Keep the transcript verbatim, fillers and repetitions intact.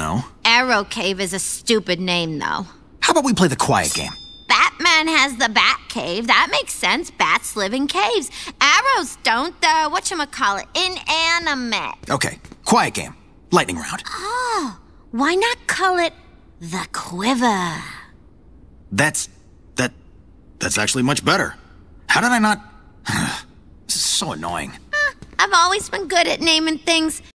know. Arrow Cave is a stupid name, though. How about we play the quiet game? Batman has the Bat Cave. That makes sense. Bats live in caves. Arrows don't. The, whatchamacallit, inanimate. Okay, quiet game. Lightning round. Oh, why not call it the Quiver? That's... that... that's actually much better. How did I not... This is so annoying. I've always been good at naming things.